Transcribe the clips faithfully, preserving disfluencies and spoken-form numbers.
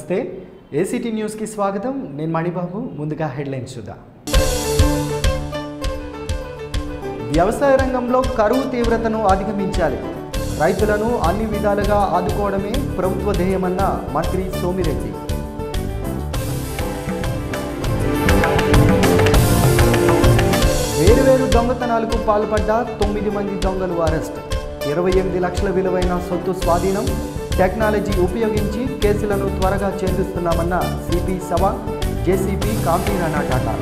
నమస్తే ACT news కి స్వాగతం నేను మణిబాబు ముందుగా హెడ్లైన్స్ చూద్దాం వ్యవసాయ రంగంలో కరువు తీవ్రతను అధిగమించాలి రైతులను అన్ని విధాలుగా ఆదుకోవడమే ప్రభుత్వ ధ్యేయమన్న మంత్రి సోమిరెడ్డి వేరువేరు దొంగతనాలకు పాల్పడ్డ తొమ్మిది మంది దొంగలు అరెస్ట్ ఇరవై ఎనిమిది లక్షల విలువైన సొత్తు స్వాధీనం టెక్నాలజీ ఉపయోగించి కేసులను త్వరగా ఛేదిస్తున్నామన్న సిపి సవాంగ్ జేసీపీ కాంతిరాణా టాటా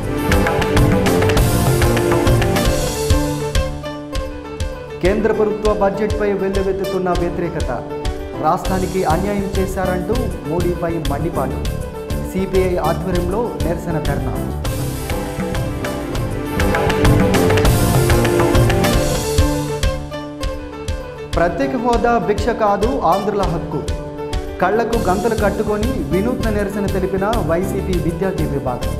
కేంద్ర ప్రభుత్వ బడ్జెట్పై వెల్లువెత్తుతున్న వ్యతిరేకత రాష్ట్రానికి అన్యాయం చేశారంటూ మోడీపై మండిపాటు సిపిఐ ఆధ్వర్యంలో నిరసన ధర్నా ప్రత్యేక హోదా భిక్ష కాదు ఆంధ్రుల హక్కు కళ్లకు గంతలు కట్టుకొని వినూత్న నిరసన తెలిపిన వైసీపీ విద్యార్థి విభాగం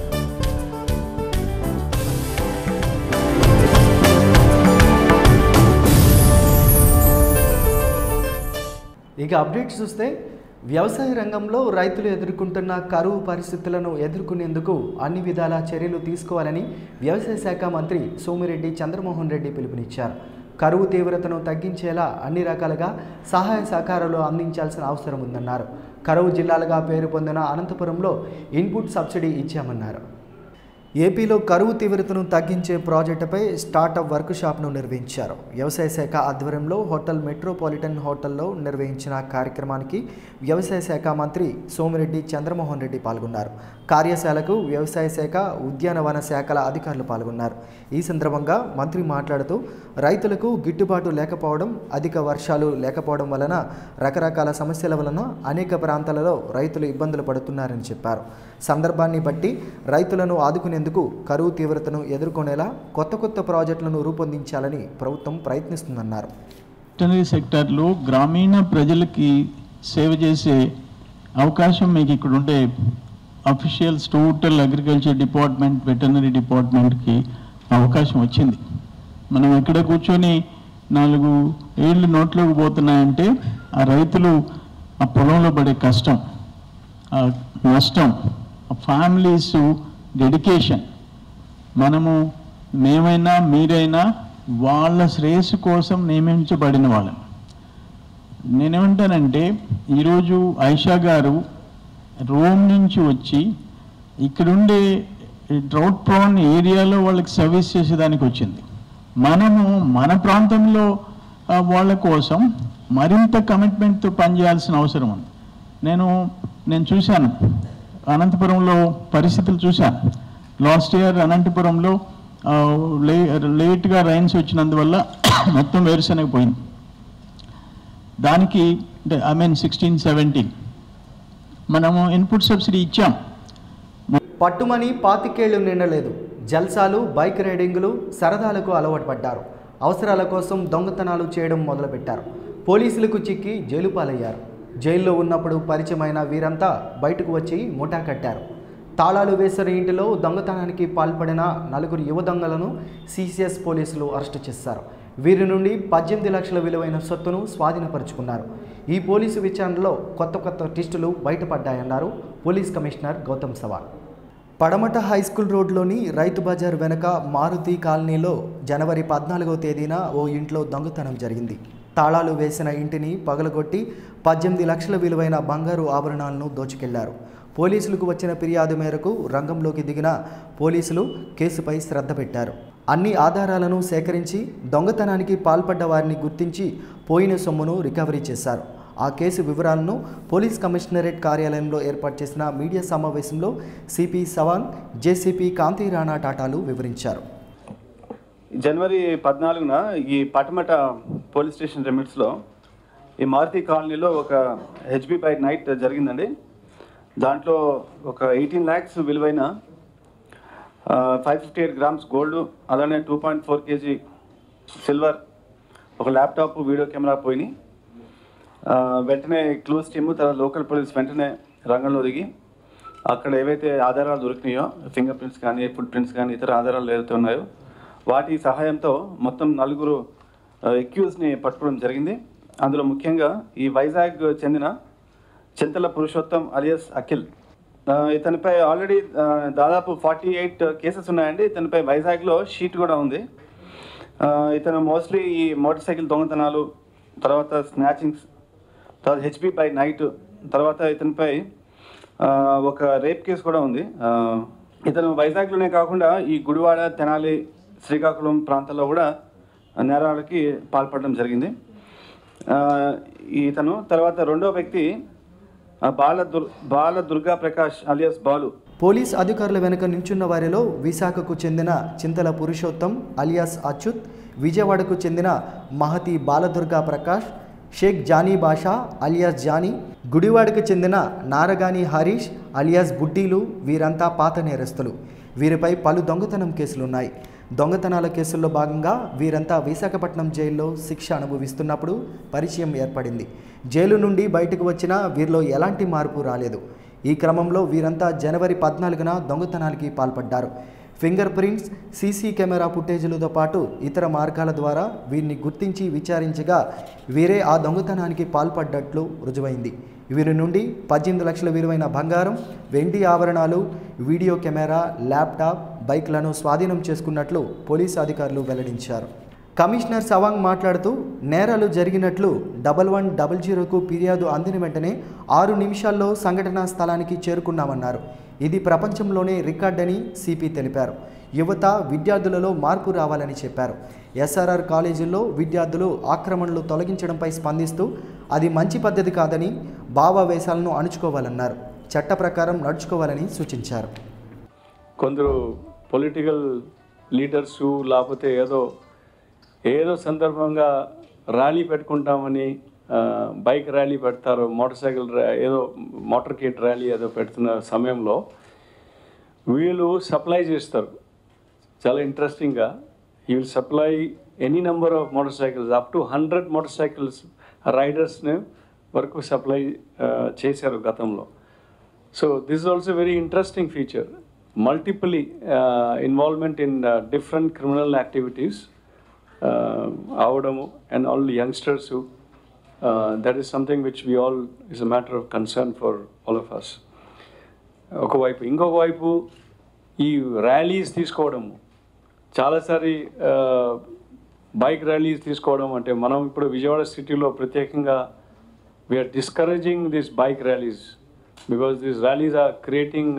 ఇక అప్డేట్స్ చూస్తే వ్యవసాయ రంగంలో రైతులు ఎదుర్కొంటున్న కరువు పరిస్థితులను ఎదుర్కొనేందుకు అన్ని విధాల చర్యలు తీసుకోవాలని వ్యవసాయ శాఖ మంత్రి సోమిరెడ్డి చంద్రమోహన్ రెడ్డి పిలుపునిచ్చారు కరువు తీవ్రతను తగ్గించేలా అన్ని రకాలుగా సహాయ సహకారాలు అందించాల్సిన అవసరం ఉందన్నారు కరువు జిల్లాలుగా పేరు పొందిన అనంతపురంలో ఇన్పుట్ సబ్సిడీ ఇచ్చామన్నారు ఏపీలో కరువు తీవ్రతను తగ్గించే ప్రాజెక్టుపై స్టార్టప్ వర్క్ షాప్ను నిర్వహించారు వ్యవసాయ శాఖ ఆధ్వర్యంలో హోటల్ మెట్రోపాలిటన్ హోటల్లో నిర్వహించిన కార్యక్రమానికి వ్యవసాయ శాఖ మంత్రి సోమిరెడ్డి చంద్రమోహన్ రెడ్డి పాల్గొన్నారు కార్యశాలకు వ్యవసాయ శాఖ ఉద్యానవన శాఖల అధికారులు పాల్గొన్నారు ఈ సందర్భంగా మంత్రి మాట్లాడుతూ రైతులకు గిట్టుబాటు లేకపోవడం అధిక వర్షాలు లేకపోవడం వలన రకరకాల సమస్యల వలన అనేక ప్రాంతాలలో రైతులు ఇబ్బందులు పడుతున్నారని చెప్పారు సందర్భాన్ని బట్టి రైతులను ఆదుకునేందుకు కరువు తీవ్రతను ఎదుర్కొనేలా కొత్త కొత్త ప్రాజెక్టులను రూపొందించాలని ప్రభుత్వం ప్రయత్నిస్తుందన్నారు వెటర్నరీ సెక్టార్లో గ్రామీణ ప్రజలకి సేవ చేసే అవకాశం మీకు ఇక్కడ ఉండే officials total agriculture department veterinary డిపార్ట్మెంట్కి అవకాశం వచ్చింది మనం ఎక్కడ కూర్చొని నాలుగు ఏళ్ళు నోట్లోకి పోతున్నాయంటే ఆ రైతులు ఆ పొలంలో పడే కష్టం ఆ నష్టం ఆ ఫ్యామిలీస్ డెడికేషన్ మనము మేమైనా మీరైనా వాళ్ళ శ్రేయస్సు కోసం నియమించబడిన వాళ్ళం నేనేమంటానంటే ఈరోజు ఐషా గారు రోమ్ నుంచి వచ్చి ఇక్కడుండే డ్రౌట్ ప్రోన్ ఏరియాలో వాళ్ళకి సర్వీస్ చేసేదానికి వచ్చింది మనము మన ప్రాంతంలో వాళ్ళ కోసం మరింత కమిట్మెంట్తో పనిచేయాల్సిన అవసరం ఉంది నేను నేను చూశాను అనంతపురంలో పరిస్థితులు చూశాను లాస్ట్ ఇయర్ అనంతపురంలో లే లేట్గా రైన్స్ వచ్చినందువల్ల మొత్తం వేరుశనగ పోయింది దానికి ఐ మీన్ సిక్స్టీన్ సెవెంటీన్ మనము ఇన్పుట్ సబ్సిడీ ఇచ్చాం పట్టుమని పాతికేళ్లు నిండలేదు జల్సాలు బైక్ రైడింగులు సరదాలకు అలవాటు పడ్డారు అవసరాల కోసం దొంగతనాలు చేయడం మొదలుపెట్టారు పోలీసులకు చిక్కి జైలు పాలయ్యారు జైల్లో ఉన్నప్పుడు పరిచయమైన వీరంతా బయటకు వచ్చి ముఠా కట్టారు తాళాలు వేసిన ఇంటిలో దొంగతనానికి పాల్పడిన నలుగురు యువ దొంగలను సిసిఎస్ పోలీసులు అరెస్టు చేశారు వీరి నుండి పద్దెనిమిది లక్షల విలువైన సొత్తును స్వాధీనపరుచుకున్నారు ఈ పోలీసు విచారణలో కొత్త కొత్త ట్విస్టులు బయటపడ్డాయన్నారు పోలీస్ కమిషనర్ గౌతమ్ సవాల్ పడమట హైస్కూల్ రోడ్లోని రైతు బజార్ వెనక మారుతి కాలనీలో జనవరి పద్నాలుగవ తేదీన ఓ ఇంట్లో దొంగతనం జరిగింది తాళాలు వేసిన ఇంటిని పగలగొట్టి పద్దెనిమిది లక్షల విలువైన బంగారు ఆభరణాలను దోచుకెళ్లారు పోలీసులకు వచ్చిన ఫిర్యాదు మేరకు రంగంలోకి దిగిన పోలీసులు కేసుపై శ్రద్ధ పెట్టారు అన్ని ఆధారాలను సేకరించి దొంగతనానికి పాల్పడ్డ వారిని గుర్తించి పోయిన సొమ్మును రికవరీ చేశారు ఆ కేసు వివరాలను పోలీస్ కమిషనరేట్ కార్యాలయంలో ఏర్పాటు చేసిన మీడియా సమావేశంలో సిపి సవాంగ్ జేసీపీ కాంతిరాణా టాటాలు వివరించారు జనవరి పద్నాలుగున ఈ పటమట పోలీస్ స్టేషన్ లిమిట్స్లో ఈ మారుతి కాలనీలో ఒక హెచ్బి బైక్ నైట్ జరిగిందండి దాంట్లో ఒక ఎయిటీన్ ల్యాక్స్ విలువైన five fifty eight grams gold అలానే two point four KG silver ఒక ల్యాప్టాప్ వీడియో కెమెరా పోయినాయి వెంటనే క్లూస్ టీము తర్వాత లోకల్ పోలీస్ వెంటనే రంగంలో దిగి అక్కడ ఏవైతే ఆధారాలు దొరికినాయో ఫింగర్ ప్రింట్స్ కానీ ఫుట్ ప్రింట్స్ కానీ ఇతర ఆధారాలు ఏవైతే ఉన్నాయో వాటి సహాయంతో మొత్తం నలుగురు ఎక్యూజ్ని పట్టుకోవడం జరిగింది అందులో ముఖ్యంగా ఈ వైజాగ్ చెందిన చింతల పురుషోత్తం అలియస్ అఖిల్. ఇతనిపై ఆల్రెడీ దాదాపు ఫార్టీ ఎయిట్ కేసెస్ ఉన్నాయండి. ఇతనిపై వైజాగ్లో షీట్ కూడా ఉంది. ఇతను మోస్ట్లీ ఈ మోటార్ సైకిల్ దొంగతనాలు, తర్వాత స్నాచింగ్స్, తర్వాత హెచ్పి బై నైట్, తర్వాత ఇతనిపై ఒక రేప్ కేసు కూడా ఉంది. ఇతను వైజాగ్లోనే కాకుండా ఈ గుడివాడ, తెనాలి, శ్రీకాకుళం ప్రాంతాల్లో కూడా నేరాలకి పాల్పడడం జరిగింది. ఇతను తర్వాత రెండో వ్యక్తి బాల దుర్ బాల దుర్గా ప్రకాష్ అలియాస్ బాలు. పోలీస్ అధికారుల వెనుక నించున్న వారిలో విశాఖకు చెందిన చింతల పురుషోత్తం అలియాస్ అచ్యుత్, విజయవాడకు చెందిన మహతి బాలదుర్గా ప్రకాష్, షేక్ జానీ బాషా అలియాస్ జానీ, గుడివాడకు చెందిన నారగాని హరీష్ అలియాస్ బుడ్డీలు వీరంతా పాత నేరస్తులు. వీరిపై పలు దొంగతనం కేసులున్నాయి. దొంగతనాల కేసుల్లో భాగంగా వీరంతా విశాఖపట్నం జైల్లో శిక్ష అనుభవిస్తున్నప్పుడు పరిచయం ఏర్పడింది. జైలు నుండి బయటకు వచ్చినా వీరిలో ఎలాంటి మార్పు రాలేదు. ఈ క్రమంలో వీరంతా జనవరి పద్నాలుగున దొంగతనాలకి పాల్పడ్డారు. ఫింగర్ ప్రింట్స్, సీసీ కెమెరా ఫుటేజీలతో పాటు ఇతర మార్గాల ద్వారా వీరిని గుర్తించి విచారించగా వీరే ఆ దొంగతనానికి పాల్పడ్డట్లు రుజువైంది. వీరి నుండి పద్దెనిమిది లక్షల విలువైన బంగారం, వెండి ఆభరణాలు, వీడియో కెమెరా, ల్యాప్టాప్, బైక్లను స్వాధీనం చేసుకున్నట్లు పోలీసు అధికారులు వెల్లడించారు. కమిషనర్ సవాంగ్ మాట్లాడుతూ నేరాలు జరిగినట్లు డబల్ వన్ డబల్ జీరోకు ఫిర్యాదు అందిన వెంటనే ఆరు నిమిషాల్లో సంఘటనా స్థలానికి చేరుకున్నామన్నారు. ఇది ప్రపంచంలోనే రికార్డని సిపి తెలిపారు. యువత, విద్యార్థులలో మార్పు రావాలని చెప్పారు. ఎస్ఆర్ఆర్ కాలేజీల్లో విద్యార్థులు ఆక్రమణలు తొలగించడంపై స్పందిస్తూ అది మంచి పద్ధతి కాదని, భావావేశాలను అణుచుకోవాలన్నారు. చట్ట ప్రకారం నడుచుకోవాలని సూచించారు. కొందరు పొలిటికల్ లీడర్సు లేకపోతే ఏదో ఏదో సందర్భంగా ర్యాలీ పెట్టుకుంటామని బైక్ ర్యాలీ పెడతారు, మోటార్ సైకిల్ ఏదో మోటార్ కిట్ ర్యాలీ ఏదో పెడుతున్న సమయంలో వీళ్ళు సప్లై చేస్తారు. చాలా ఇంట్రెస్టింగ్గా he will supply any number of motorcycles, up to hundred motorcycles రైడర్స్ని వరకు సప్లై చేశారు గతంలో. So this is also very interesting feature. Multiply involvement in different criminal activities అవడము and all youngsters, that is something which we all is a matter of concern for all of us. ఒకవైపు ఇంకొక వైపు ఈ rallies తీసుకోవడము, చాలాసారి bike rallies తీసుకోవడం అంటే మనం ఇప్పుడు విజయవాడ సిటీలో ప్రత్యేకంగా we are discouraging this bike rallies because this rallies are creating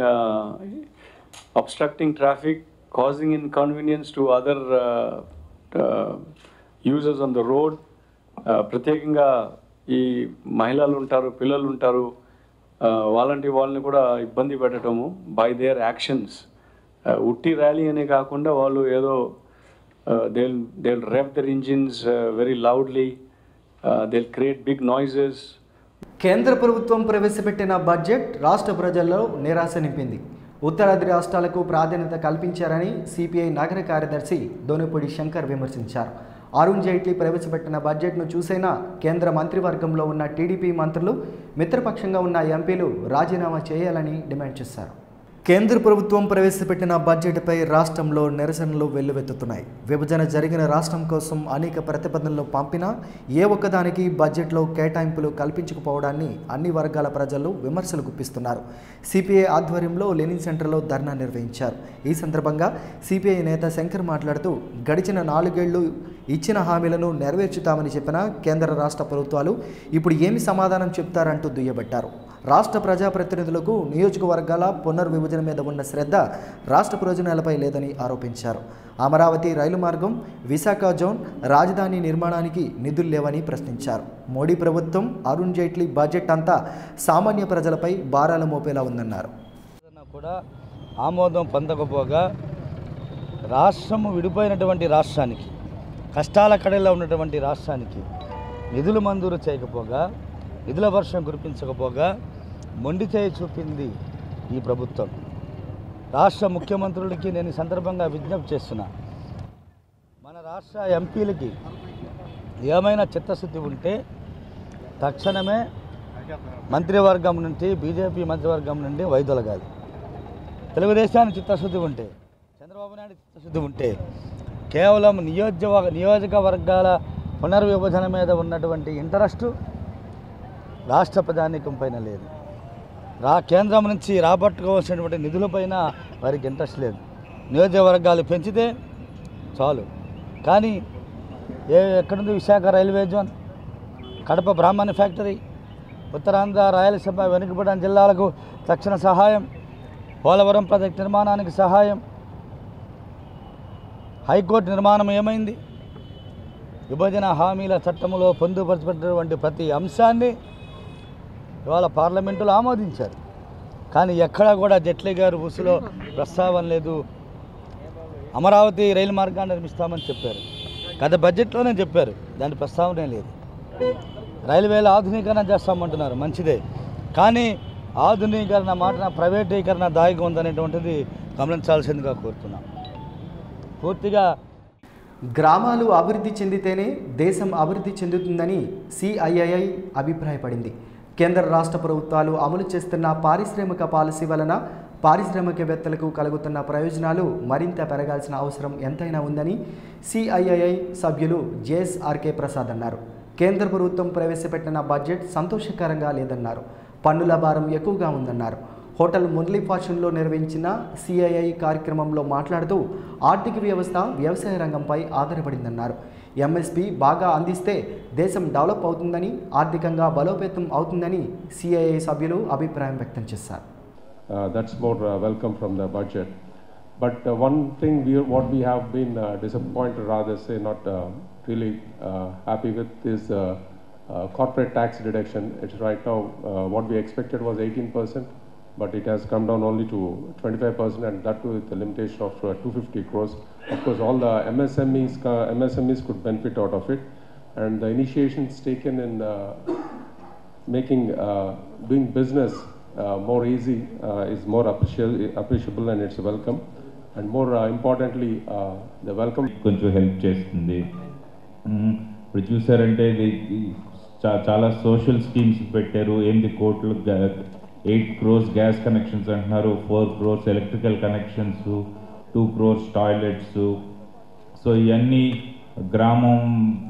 obstructing traffic, causing inconvenience to other uh, uh, users on the road. ప్రత్యేకంగా ఈ మహిళలు ఉంటారు, పిల్లలు ఉంటారు, వాళ్ళంటి వాళ్ళని కూడా ఇబ్బంది పెట్టడము బై దేర్ యాక్షన్స్. ఉట్టి ర్యాలీ అనే కాకుండా వాళ్ళు ఏదో they they rev their engines very loudly, they create big noises. కేంద్ర ప్రభుత్వం ప్రవేశపెట్టిన బడ్జెట్ రాష్ట్ర ప్రజల్లో నిరాశ నింపింది. ఉత్తరాది రాష్ట్రాలకు ప్రాధాన్యత కల్పించారని సిపిఐ నగర కార్యదర్శి దోనపూడి శంకర్ విమర్శించారు. అరుణ్ జైట్లీ ప్రవేశపెట్టిన బడ్జెట్ను చూసైనా కేంద్ర మంత్రివర్గంలో ఉన్న టీడీపీ మంత్రులు, మిత్రపక్షంగా ఉన్న ఎంపీలు రాజీనామా చేయాలని డిమాండ్ చేశారు. కేంద్ర ప్రభుత్వం ప్రవేశపెట్టిన బడ్జెట్పై రాష్ట్రంలో నిరసనలు వెల్లువెత్తుతున్నాయి. విభజన జరిగిన రాష్ట్రం కోసం అనేక ప్రతిపాదనలు పంపినా ఏ ఒక్కదానికి బడ్జెట్లో కేటాయింపులు కల్పించకపోవడాన్ని అన్ని వర్గాల ప్రజలు విమర్శలు గుప్పిస్తున్నారు. సిపిఐ ఆధ్వర్యంలో లెనిన్ సెంటర్లో ధర్నా నిర్వహించారు. ఈ సందర్భంగా సిపిఐ నేత శంకర్ మాట్లాడుతూ గడిచిన నాలుగేళ్లు ఇచ్చిన హామీలను నెరవేర్చుతామని చెప్పిన కేంద్ర రాష్ట్ర ప్రభుత్వాలు ఇప్పుడు ఏమి సమాధానం చెప్తారంటూ దుయ్యబట్టారు. రాష్ట్ర ప్రజాప్రతినిధులకు నియోజకవర్గాల పునర్విభజన మీద ఉన్న శ్రద్ధ రాష్ట్ర ప్రయోజనాలపై లేదని ఆరోపించారు. అమరావతి రైలు మార్గం, విశాఖ జోన్ రాజధాని నిర్మాణానికి నిధులు లేవని ప్రశ్నించారు. మోడీ ప్రభుత్వం, అరుణ్ జైట్లీ బడ్జెట్ అంతా సామాన్య ప్రజలపై భారాలు మోపేలా ఉందన్నారు. కూడా ఆమోదం పొందకపోగా రాష్ట్రము విడిపోయినటువంటి రాష్ట్రానికి, కష్టాల కడలో ఉన్నటువంటి రాష్ట్రానికి నిధులు మంజూరు చేయకపోగా, నిధుల వర్షం కురిపించకపోగా మొండి చేయి చూపింది ఈ ప్రభుత్వం. రాష్ట్ర ముఖ్యమంత్రులకి నేను ఈ సందర్భంగా విజ్ఞప్తి చేస్తున్నా, మన రాష్ట్ర ఎంపీలకి ఏమైనా చిత్తశుద్ధి ఉంటే తక్షణమే మంత్రివర్గం నుండి, బీజేపీ మంత్రివర్గం నుండి వైదొలగాలి. తెలుగుదేశానికి చిత్తశుద్ధి ఉంటే, చంద్రబాబు నాయుడు చిత్తశుద్ధి ఉంటే కేవలం నియోజక నియోజకవర్గాల పునర్విభజన మీద ఉన్నటువంటి ఇంట్రెస్టు రాష్ట్ర ప్రజానీకం పైన లేదు. రా కేంద్రం నుంచి రాబట్టుకోవాల్సినటువంటి నిధులపైన వారికి ఇంట్రెస్ట్ లేదు. నియోజకవర్గాలు పెంచితే చాలు. కానీ ఏ ఎక్కడుంది Visakha railway zone, Kadapa Brahmani factory, Uttarandhra Rayalaseema వెనుకబడిన జిల్లాలకు తక్షణ సహాయం, పోలవరం ప్రాజెక్టు నిర్మాణానికి సహాయం, హైకోర్టు నిర్మాణం ఏమైంది, విభజన హామీల చట్టంలో పొందుపరచబడినటువంటి ప్రతి అంశాన్ని ఇవాళ పార్లమెంటులో ఆమోదించారు. కానీ ఎక్కడా కూడా జైట్లీ గారు ఊసులో ప్రస్తావన లేదు. అమరావతి రైలు మార్గాన్ని నిర్మిస్తామని చెప్పారు, గత బడ్జెట్లోనే చెప్పారు, దాని ప్రస్తావనే లేదు. రైల్వేల ఆధునీకరణ చేస్తామంటున్నారు, మంచిదే. కానీ ఆధునీకరణ మాటన ప్రైవేటీకరణ దాయిగా ఉందనేటువంటిది గమనించాల్సిందిగా కోరుతున్నాం. పూర్తిగా గ్రామాలు అభివృద్ధి చెందితేనే దేశం అభివృద్ధి చెందుతుందని సిఐఐ అభిప్రాయపడింది. కేంద్ర రాష్ట్ర ప్రభుత్వాలు అమలు చేస్తున్న పారిశ్రామిక పాలసీ వలన పారిశ్రామికవేత్తలకు కలుగుతున్న ప్రయోజనాలు మరింత పెరగాల్సిన అవసరం ఎంతైనా ఉందని సిఐఐ సభ్యులు జేఎస్ఆర్కే ప్రసాద్ అన్నారు. కేంద్ర ప్రభుత్వం ప్రవేశపెట్టిన బడ్జెట్ సంతోషకరంగా లేదన్నారు. పన్నుల భారం ఎక్కువగా ఉందన్నారు. హోటల్ మురళీ ఫ్యాషన్లో నిర్వహించిన సిఐఐ కార్యక్రమంలో మాట్లాడుతూ ఆర్థిక వ్యవస్థ వ్యవసాయ రంగంపై ఆధారపడిందన్నారు. ఎంఎస్పీ బాగా అందిస్తే దేశం డెవలప్ అవుతుందని, ఆర్థికంగా బలోపేతం అవుతుందని సిఐఐ సభ్యులు అభిప్రాయం వ్యక్తం చేశారు. Uh, that's more uh, welcome from the budget. But uh, one thing we, what we have been uh, disappointed, rather say not uh, really uh, happy with is uh, uh, corporate tax deduction. It's right now uh, what we expected was eighteen percent, but it has come down only to twenty-five percent, and that too with the limitation of uh, two hundred fifty crores. Of course, all the M S M Es, uh, M S M Es could benefit out of it, and the initiations taken in uh, making uh, doing business Uh, more easy uh, is more appreciable, appreciable and it's welcome. And more uh, importantly, uh, the welcome. కొంచెం help చేస్తుంది. ఇప్పుడు చూసారంటే ఇది చాలా social schemes పెట్టారు. ఎనిమిది కోట్లు eight crores gas connections అంటున్నారు, four crores electrical connections, two crores toilets. So ఇవన్నీ గ్రామం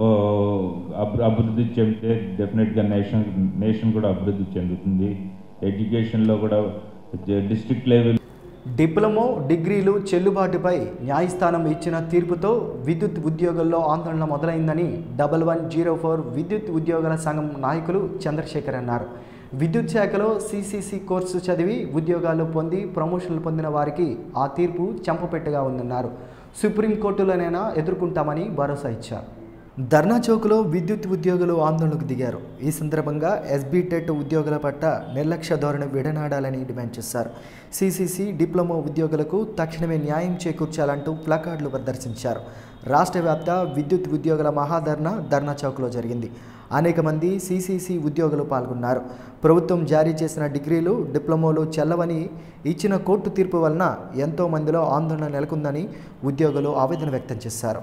అభివృద్ధి చెందితే డెఫినెట్గా నేషన్ నేషన్ కూడా అభివృద్ధి చెందుతుంది. ఎడ్యుకేషన్లో కూడా డిస్ట్రిక్ట్ లెవెల్ డిప్లొమా డిగ్రీలు చెల్లుబాటుపై న్యాయస్థానం ఇచ్చిన తీర్పుతో విద్యుత్ ఉద్యోగుల్లో ఆందోళన మొదలైందని డబల్ వన్ జీరో ఫోర్ విద్యుత్ ఉద్యోగుల సంఘం నాయకులు చంద్రశేఖర్ అన్నారు. విద్యుత్ శాఖలో సిసిసి కోర్సు చదివి ఉద్యోగాలు పొంది ప్రమోషన్లు పొందిన వారికి ఆ తీర్పు చెంపపెట్టుగా ఉందన్నారు. సుప్రీంకోర్టులోనైనా ఎదుర్కొంటామని భరోసా ఇచ్చారు. ధర్నా చౌక్లో విద్యుత్ ఉద్యోగులు ఆందోళనకు దిగారు. ఈ సందర్భంగా ఎస్బీ టెట్ ఉద్యోగుల పట్ల నిర్లక్ష్య ధోరణి విడనాడాలని డిమాండ్ చేశారు. సిసిసి డిప్లొమా ఉద్యోగులకు తక్షణమే న్యాయం చేకూర్చాలంటూ ప్లకార్డులు ప్రదర్శించారు. రాష్ట్ర వ్యాప్త విద్యుత్ ఉద్యోగుల మహాధర్నా ధర్నా చౌక్లో జరిగింది. అనేక మంది సిసిసి ఉద్యోగులు పాల్గొన్నారు. ప్రభుత్వం జారీ చేసిన డిగ్రీలు డిప్లొమాలు చెల్లవని ఇచ్చిన కోర్టు తీర్పు వలన ఎంతో మందిలో ఆందోళన నెలకొందని ఉద్యోగులు ఆవేదన వ్యక్తం చేశారు.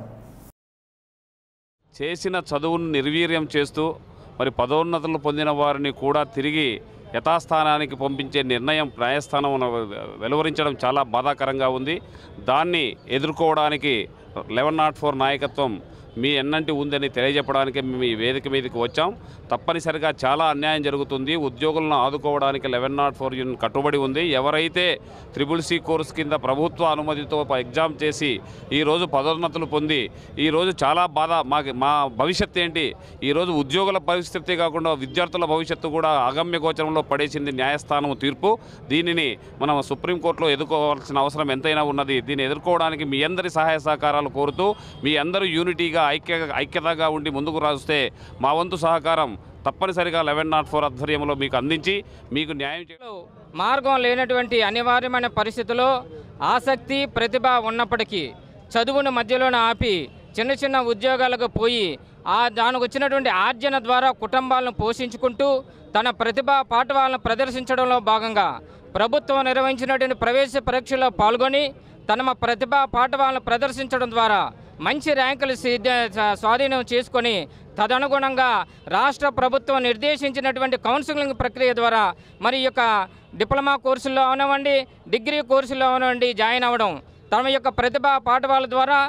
చేసిన చదువును నిర్వీర్యం చేస్తూ మరి పదోన్నతులు పొందిన వారిని కూడా తిరిగి యథాస్థానానికి పంపించే నిర్ణయం న్యాయస్థానం వెలువరించడం చాలా బాధాకరంగా ఉంది. దాన్ని ఎదుర్కోవడానికి లెవెన్ నాట్ ఫోర్ నాయకత్వం మీ ఎన్నంటి ఉందని తెలియజెప్పడానికి మేము ఈ వేదిక మీదకి వచ్చాం. తప్పనిసరిగా చాలా అన్యాయం జరుగుతుంది. ఉద్యోగులను ఆదుకోవడానికి లెవెన్ నాట్ ఫోర్ యూనియన్ కట్టుబడి ఉంది. ఎవరైతే త్రిబుల్ సి కోర్స్ కింద ప్రభుత్వ అనుమతితో ఎగ్జామ్ చేసి ఈరోజు పదోన్నతులు పొంది ఈరోజు చాలా బాధ మా మా భవిష్యత్తు ఏంటి, ఈరోజు ఉద్యోగుల పరిస్థితి కాకుండా విద్యార్థుల భవిష్యత్తు కూడా అగమ్య గోచరంలో పడేసింది న్యాయస్థానం తీర్పు. దీనిని మనం సుప్రీంకోర్టులో ఎదుర్కోవాల్సిన అవసరం ఎంతైనా ఉన్నది. దీన్ని ఎదుర్కోవడానికి మీ అందరి సహాయ సహకారాలు కోరుతూ మీ అందరూ యూనిటీగా ఐక్య ఐక్యతగా ఉండి ముందుకు రాస్తే మా వంతు సహకారం తప్పనిసరిగా లెవెన్ నాట్ ఫోర్ ఆధ్వర్యంలో మీకు అందించి మీకు న్యాయం చేయడం మార్గం లేనటువంటి అనివార్యమైన పరిస్థితుల్లో ఆసక్తి ప్రతిభ ఉన్నప్పటికీ చదువును మధ్యలోనే ఆపి చిన్న చిన్న ఉద్యోగాలకు పోయి ఆ దానికి వచ్చినటువంటి ఆర్జన ద్వారా కుటుంబాలను పోషించుకుంటూ తన ప్రతిభ పాఠవాలను ప్రదర్శించడంలో భాగంగా ప్రభుత్వం నిర్వహించినటువంటి ప్రవేశ పరీక్షల్లో పాల్గొని తన ప్రతిభ పాఠవాలను ప్రదర్శించడం ద్వారా మంచి ర్యాంకులు స్వాధీనం చేసుకొని తదనుగుణంగా రాష్ట్ర ప్రభుత్వం నిర్దేశించినటువంటి కౌన్సిలింగ్ ప్రక్రియ ద్వారా మరి యొక్క డిప్లొమా కోర్సుల్లో అవనివ్వండి, డిగ్రీ కోర్సుల్లో అవనివ్వండి జాయిన్ అవ్వడం, తమ యొక్క ప్రతిభ పాఠవాల ద్వారా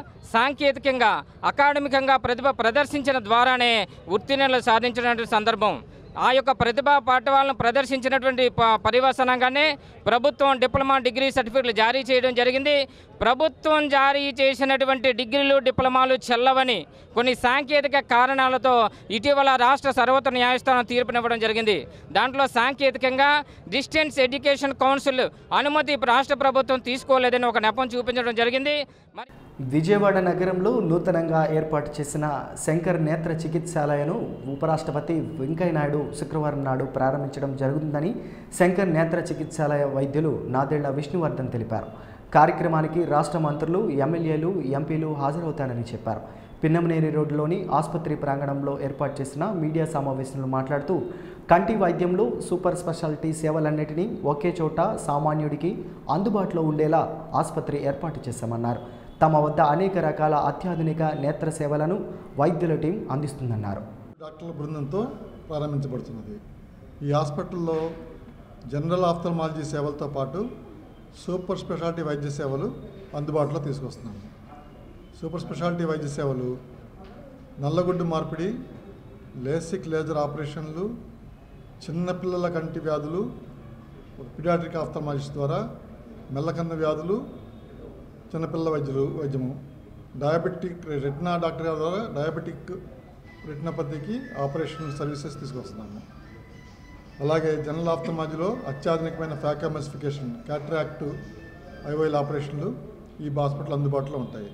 సాంకేతికంగా అకాడమికంగా ప్రతిభ ప్రదర్శించిన ద్వారానే ఉత్తీర్ణతలు సాధించినటువంటి సందర్భం. ఆ యొక్క ప్రతిభా పాఠవాలను ప్రదర్శించినటువంటి పర్యవసానంగానే ప్రభుత్వం డిప్లొమా డిగ్రీ సర్టిఫికెట్లు జారీ చేయడం జరిగింది. ప్రభుత్వం జారీ చేసినటువంటి డిగ్రీలు డిప్లొమాలు చెల్లవని కొన్ని సాంకేతిక కారణాలతో ఇటీవల రాష్ట్ర సర్వోన్నత న్యాయస్థానం తీర్పునివ్వడం జరిగింది. దాంట్లో సాంకేతికంగా డిస్టెన్స్ ఎడ్యుకేషన్ కౌన్సిల్ అనుమతి రాష్ట్ర ప్రభుత్వం తీసుకోలేదని ఒక నెపం చూపించడం జరిగింది. విజయవాడ నగరంలో నూతనంగా ఏర్పాటు చేసిన శంకర్ నేత్ర చికిత్సాలయను ఉపరాష్ట్రపతి వెంకయ్యనాయుడు శుక్రవారం నాడు ప్రారంభించడం జరుగుతుందని శంకర్ నేత్ర చికిత్సాలయ వైద్యులు నాదెళ్ల విష్ణువర్ధన్ తెలిపారు. కార్యక్రమానికి రాష్ట్ర మంత్రులు, ఎమ్మెల్యేలు, ఎంపీలు హాజరవుతారని చెప్పారు. పిన్నమనేరి రోడ్డులోని ఆసుపత్రి ప్రాంగణంలో ఏర్పాటు చేసిన మీడియా సమావేశంలో మాట్లాడుతూ కంటి వైద్యంలో సూపర్ స్పెషాలిటీ సేవలన్నిటినీ ఒకే చోట సామాన్యుడికి అందుబాటులో ఉండేలా ఆసుపత్రి ఏర్పాటు చేశామన్నారు. తమ వద్ద అనేక రకాల అత్యాధునిక నేత్ర సేవలను వైద్యుల టీం అందిస్తుందన్నారు. డాక్టర్ల బృందంతో ప్రారంభించబడుతున్నది. ఈ హాస్పిటల్లో జనరల్ ఆఫ్థల్మాలజీ సేవలతో పాటు సూపర్ స్పెషాలిటీ వైద్య సేవలు అందుబాటులో తీసుకొస్తున్నాము. సూపర్ స్పెషాలిటీ వైద్య సేవలు నల్లగుడ్డు మార్పిడి, లేసిక్ లేజర్ ఆపరేషన్లు, చిన్నపిల్లల కంటి వ్యాధులు, పీడియాట్రిక్ ఆఫ్థల్మాలజిస్ట్ ద్వారా మెల్లకన్ను వ్యాధులు, చిన్నపిల్లల వైద్యులు వైద్యము, డయాబెటిక్ రెటినా డాక్టర్ గారి ద్వారా డయాబెటిక్ రెటినాపతికి ఆపరేషన్ సర్వీసెస్ తీసుకొస్తున్నాము. అలాగే జనరల్ ఆఫ్థల్మాలజీలో అత్యాధునికమైన ఫ్యాకామెసిఫికేషన్, క్యాట్రాక్ట్, ఐఓఎల్ ఆపరేషన్లు ఈ హాస్పిటల్ అందుబాటులో ఉంటాయి.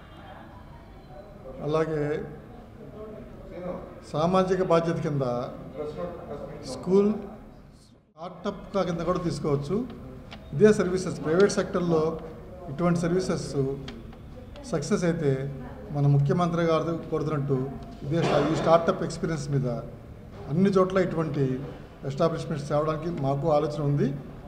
అలాగే సామాజిక బాధ్యత కింద స్కూల్ స్టార్టప్ కింద కూడా తీసుకోవచ్చు. ఇదే సర్వీసెస్ ప్రైవేట్ సెక్టర్లో ఇటువంటి సర్వీసెస్ సక్సెస్ అయితే మన ముఖ్యమంత్రి గారు కోరుతున్నట్టు ఇదే ఈ స్టార్టప్ ఎక్స్పీరియన్స్ మీద అన్ని చోట్ల ఇటువంటి ఎస్టాబ్లిష్మెంట్స్ తేవడానికి మాకు ఆలోచన ఉంది.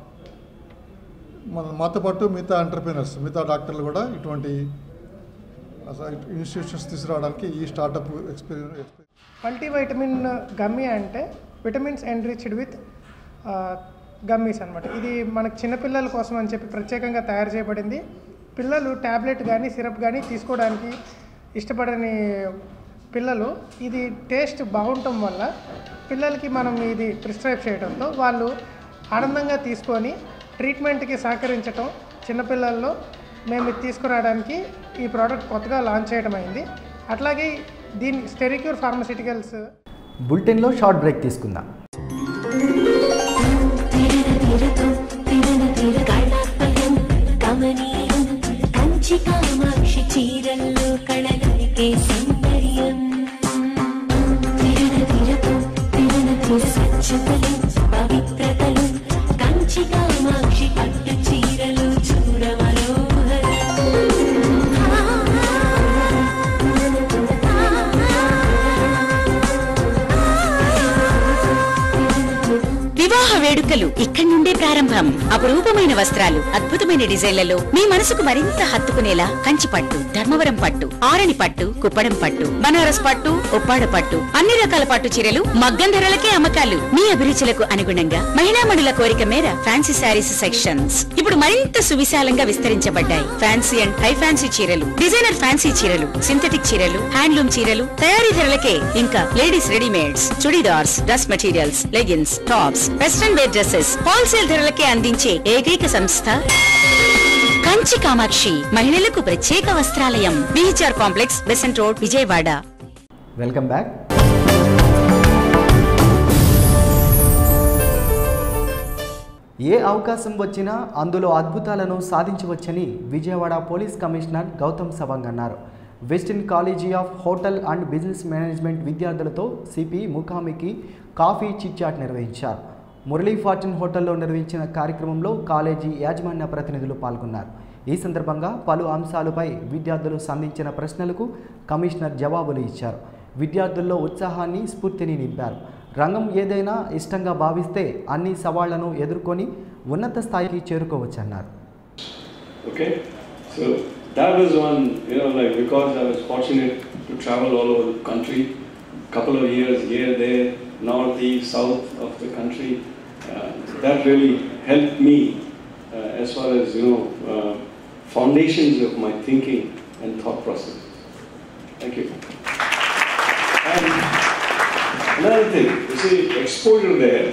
మన మాతో పాటు మిగతా ఎంటర్ప్రీనర్స్, మిగతా డాక్టర్లు కూడా ఇటువంటి ఇన్స్టిట్యూషన్స్ తీసుకురావడానికి ఈ స్టార్టప్ ఎక్స్పీరియన్స్. మల్టీవైటమిన్ గమ్మీ అంటే విటమిన్స్ ఎన్రిచ్డ్ విత్ గమ్మీస్ అనమాట. ఇది మనకు చిన్నపిల్లల కోసం అని చెప్పి ప్రత్యేకంగా తయారు చేయబడింది. పిల్లలు ట్యాబ్లెట్ కానీ సిరప్ కానీ తీసుకోవడానికి ఇష్టపడని పిల్లలు ఇది టేస్ట్ బాగుండటం వల్ల పిల్లలకి మనం ఇది ప్రిస్క్రైబ్ చేయడంతో వాళ్ళు ఆనందంగా తీసుకొని ట్రీట్మెంట్కి సహకరించటం చిన్నపిల్లల్లో మేము ఇది తీసుకురావడానికి ఈ ప్రోడక్ట్ కొత్తగా లాంచ్ చేయడం అయింది. అట్లాగే దీని స్టెరిక్యూర్ ఫార్మాసిటికల్స్. బులెటిన్లో షార్ట్ బ్రేక్ తీసుకుందాం. కామాక్షి చీరల్లో కళలకే సౌందర్యం, స్వచ్ఛతలు పవిత్రతలు, కంచి కామాక్షి పట్టు చీరలు చూడ మనోహరం. వివాహ వేడుకలు ఇక్కడి నుండే ప్రారంభం. అపురూపమైన వస్త్రాలు, అద్భుతమైన డిజైన్లలో మీ మనసుకు మరింత హత్తుకునేలా కంచి పట్టు, ధర్మవరం పట్టు, ఆరణి పట్టు, కుప్పడం పట్టు, బనారస్ పట్టు, ఉప్పాడ పట్టు, అన్ని రకాల పట్టు చీరలు మగ్గం ధరలకే అమ్మకాలు. మీ అభిరుచులకు అనుగుణంగా మహిళామణుల కోరిక మేర ఫ్యాన్సీ శారీస్ సెక్షన్స్ ఇప్పుడు మరింత సువిశాలంగా విస్తరించబడ్డాయి. ఫ్యాన్సీ అండ్ హై ఫ్యాన్సీ చీరలు, డిజైనర్ ఫ్యాన్సీ చీరలు, సింథటిక్ చీరలు, హ్యాండ్లూమ్ చీరలు తయారీ ధరలకే. ఇంకా ladies readymades, churidars, dress materials, leggings, tops, western wear dresses wholesale ధరలకే అందించే ఏకైక సంస్థ కంచి కామాక్షి. మహిళలకు ప్రత్యేక వస్త్రాలయం. BHR complex, Besant road, Vijayawada. Welcome back. ఏ అవకాశం వచ్చినా అందులో అద్భుతాలను సాధించవచ్చని విజయవాడ పోలీస్ కమిషనర్ గౌతమ్ సవాంగ్ అన్నారు. Western college of hotel and business management విద్యార్థులతో సిపి ముఖాముఖి కాఫీ చిట్చాట్ నిర్వహించారు. మురళీ ఫార్చ్యూన్ హోటల్లో నిర్వహించిన కార్యక్రమంలో కాలేజీ యాజమాన్య ప్రతినిధులు పాల్గొన్నారు. ఈ సందర్భంగా పలు అంశాలపై విద్యార్థులు సంధించిన ప్రశ్నలకు కమిషనర్ జవాబులు ఇచ్చారు. విద్యార్థుల్లో ఉత్సాహాన్ని, స్ఫూర్తిని నింపారు. రంగం ఏదైనా ఇష్టంగా భావిస్తే అన్ని సవాళ్లను ఎదుర్కొని ఉన్నత స్థాయికి చేరుకోవచ్చన్నారు. Okay, so that was one, you know, like because I was fortunate to travel all over the country, couple of years here, there, north, east, south of the country, uh, that really helped me uh, as far as, you know, uh, foundations of my thinking and thought process. Thank you. And Another thing, you see, exposure there,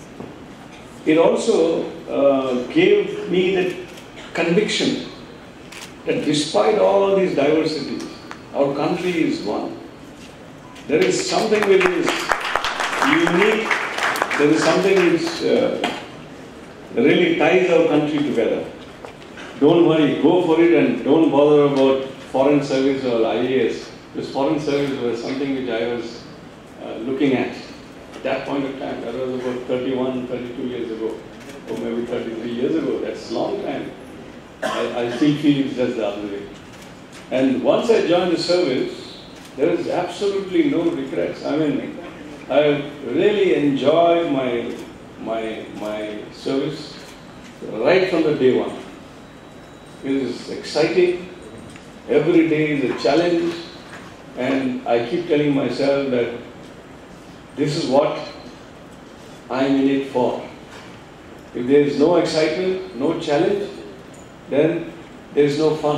it also uh, gave me the conviction that despite all these diversities, our country is one. There is something which is unique, there is something which uh, really ties our country together. Don't worry, go for it and don't bother about foreign service or I A S. Because foreign service was something which I was uh, looking at at that point of time. That was about thirty-one, thirty-two years ago, or maybe thirty-three years ago. That's a long time. I, I still feel it's just the other way. And once I joined the service, there is absolutely no regrets. I mean, I really enjoyed my my my service right from the day one. It is exciting. Every day is a challenge, and I keep telling myself that this is what I'm in it for. If there is no excitement, no challenge, then there is no fun.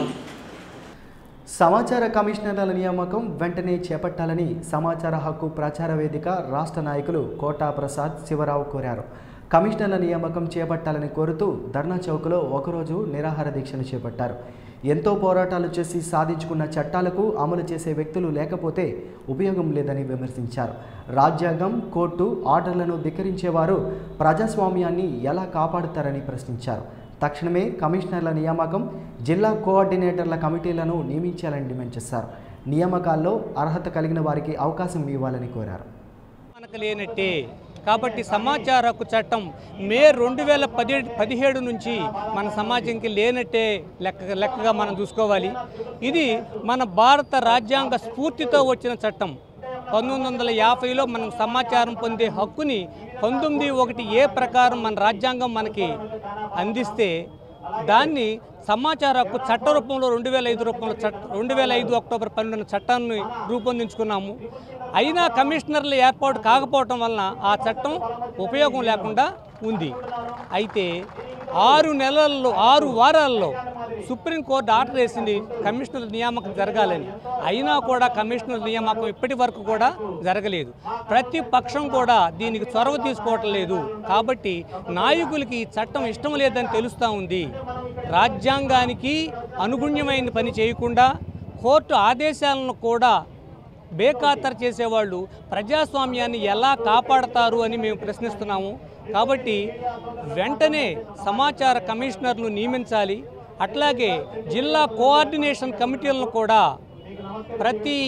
సమాచార కమిషనర్ల నియామకం వెంటనే చేపట్టాలని సమాచార హక్కు ప్రచార వేదిక రాష్ట్ర నాయకులు కోటా ప్రసాద్ శివరావు కోరారు. కమిషనర్ల నియామకం చేపట్టాలని కోరుతూ ధర్నా చౌక్లో ఒకరోజు నిరాహార దీక్షను చేపట్టారు. ఎంతో పోరాటాలు చేసి సాధించుకున్న చట్టాలకు అమలు చేసే వ్యక్తులు లేకపోతే ఉపయోగం లేదని విమర్శించారు. రాజ్యాంగం, కోర్టు ఆర్డర్లను ధిక్కరించేవారు ప్రజాస్వామ్యాన్ని ఎలా కాపాడుతారని ప్రశ్నించారు. తక్షణమే కమిషనర్ల నియామకం, జిల్లా కోఆర్డినేటర్ల కమిటీలను నియమించాలని డిమాండ్ చేశారు. నియామకాల్లో అర్హత కలిగిన వారికి అవకాశం ఇవ్వాలని కోరారు. మనకు లేనట్టే కాబట్టి సమాచార హక్కు చట్టం మే రెండు వేల పది పదిహేడు నుంచి మన సమాజంకి లేనట్టే లెక్క లెక్కగా మనం చూసుకోవాలి. ఇది మన భారత రాజ్యాంగ స్ఫూర్తితో వచ్చిన చట్టం. పంతొమ్మిది వందల యాభైలో మనం సమాచారం పొందే హక్కుని పంతొమ్మిది ఒకటి ఏ ప్రకారం మన రాజ్యాంగం మనకి అందిస్తే దాన్ని సమాచార హక్కు చట్ట రూపంలో రెండు వేల ఐదు రూపంలో చట్ట రెండు వేల ఐదు అక్టోబర్ పన్నెండున చట్టాన్ని రూపొందించుకున్నాము. అయినా కమిషనర్లు ఏర్పాటు కాకపోవటం వలన ఆ చట్టం ఉపయోగం లేకుండా ఉంది. అయితే ఆరు నెలల్లో ఆరు వారాల్లో సుప్రీంకోర్టు ఆర్డర్ వేసింది కమిషనర్ నియామకం జరగాలని. అయినా కూడా కమిషనర్ నియామకం ఇప్పటి వరకు కూడా జరగలేదు. ప్రతి పక్షం కూడా దీనికి చొరవ తీసుకోవటం లేదు. కాబట్టి నాయకులకి ఈ చట్టం ఇష్టం లేదని తెలుస్తూ ఉంది. రాజ్యాంగానికి అనుగుణ్యమైన పని చేయకుండా కోర్టు ఆదేశాలను కూడా బేఖాతరు చేసేవాళ్ళు ప్రజాస్వామ్యాన్ని ఎలా కాపాడతారు అని మేము ప్రశ్నిస్తున్నాము. కాబట్టి వెంటనే సమాచార కమిషనర్లు నియమించాలి. అట్లాగే జిల్లా కోఆర్డినేషన్ కమిటీలను కూడా ప్రతి